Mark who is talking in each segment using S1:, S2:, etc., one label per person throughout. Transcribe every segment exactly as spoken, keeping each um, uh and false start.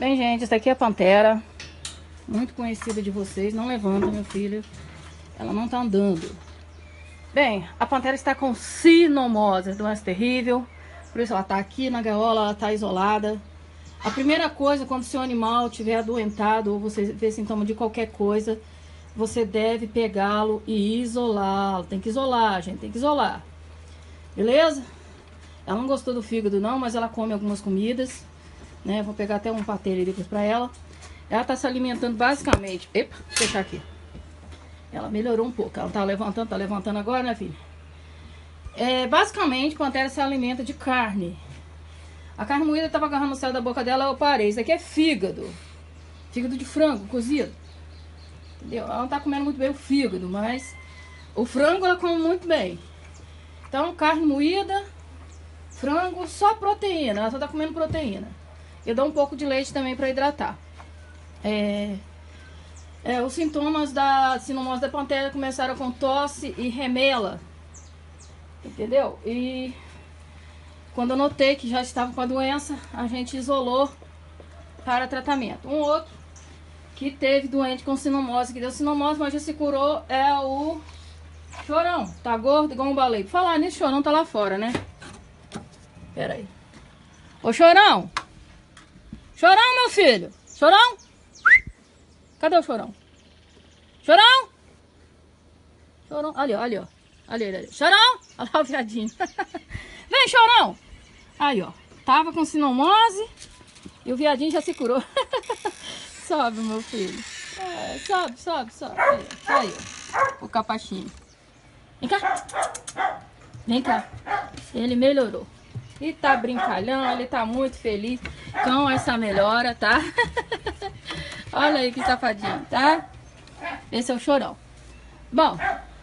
S1: Bem, gente, essa aqui é a Pantera, muito conhecida de vocês. Não levanta, meu filho, ela não tá andando. Bem, a Pantera está com sinomose, doença terrível, por isso ela tá aqui na gaiola, ela tá isolada. A primeira coisa, quando seu animal estiver adoentado ou você vê sintoma de qualquer coisa, você deve pegá-lo e isolá-lo. Tem que isolar, gente, tem que isolar. Beleza? Ela não gostou do fígado não, mas ela come algumas comidas, né? Vou pegar até um patê ali depois pra ela. Ela tá se alimentando basicamente... Epa, vou fechar aqui. Ela melhorou um pouco. Ela tá levantando, tá levantando agora, né, filha? É, basicamente, a Pantera se alimenta de carne. A carne moída tava agarrando no céu da boca dela, eu parei. Isso aqui é fígado. Fígado de frango, cozido. Entendeu? Ela não tá comendo muito bem o fígado, mas o frango ela come muito bem. Então, carne moída, frango, só proteína. Ela só tá comendo proteína. Eu dou um pouco de leite também para hidratar. É, é, os sintomas da sinomose da Pantera começaram com tosse e remela. Entendeu? E quando eu notei que já estava com a doença, a gente isolou para tratamento. Um outro que teve doente com sinomose, que deu sinomose, mas já se curou, é o Chorão. Tá gordo igual um baleio. Falar nisso, Chorão tá lá fora, né? Pera aí. Ô, Chorão! Chorão, meu filho! Chorão! Cadê o Chorão? Chorão! Chorão, ali, ó, ali, ó. Ali, ali, ali. Chorão! Olha lá o viadinho. Vem, Chorão! Aí, ó. Tava com sinomose e o viadinho já se curou. Sobe, meu filho. É, sobe, sobe, sobe. Aí, ó. Aí, ó. O capachinho. Vem cá. Vem cá. Ele melhorou. E tá brincalhão, ele tá muito feliz com essa melhora, tá? Olha aí que safadinho, tá? Esse é o Chorão. Bom,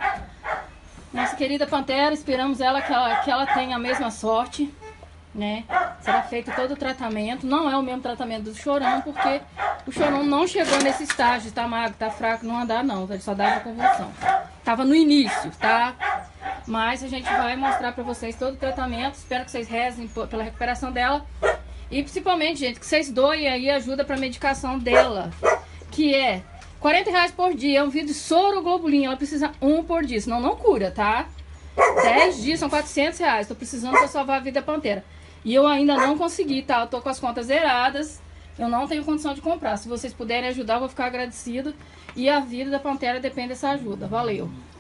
S1: nossa querida Pantera, esperamos ela que, ela que ela tenha a mesma sorte, né? Será feito todo o tratamento. Não é o mesmo tratamento do Chorão, porque o Chorão não chegou nesse estágio, tá magro, tá fraco, não andar não, ele só dava convulsão. Tava no início, tá? Mas a gente vai mostrar pra vocês todo o tratamento. Espero que vocês rezem pela recuperação dela. E principalmente, gente, que vocês doem aí ajuda pra medicação dela, que é quarenta reais por dia. É um vidro de soro globulina. Ela precisa um por dia, senão não cura, tá? dez dias são quatrocentos reais. Tô precisando pra salvar a vida da Pantera. E eu ainda não consegui, tá? Eu tô com as contas zeradas. Eu não tenho condição de comprar. Se vocês puderem ajudar, eu vou ficar agradecido. E a vida da Pantera depende dessa ajuda. Valeu!